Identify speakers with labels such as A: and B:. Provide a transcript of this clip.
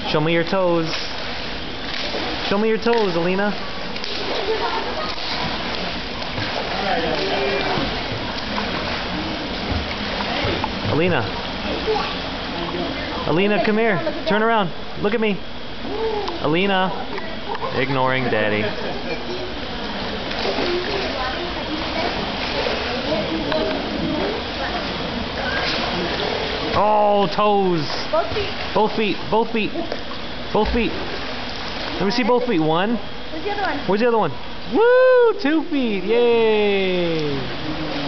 A: Show me your toes. Show me your toes, Alina. Alina. Alina, come here. Turn around. Look at me. Alina. Ignoring Daddy. Oh, toes. Both feet. Both feet. Both feet. Both feet. Let me see both feet. One.
B: Where's the other one?
A: Where's the other one? Woo! 2 feet. Yay!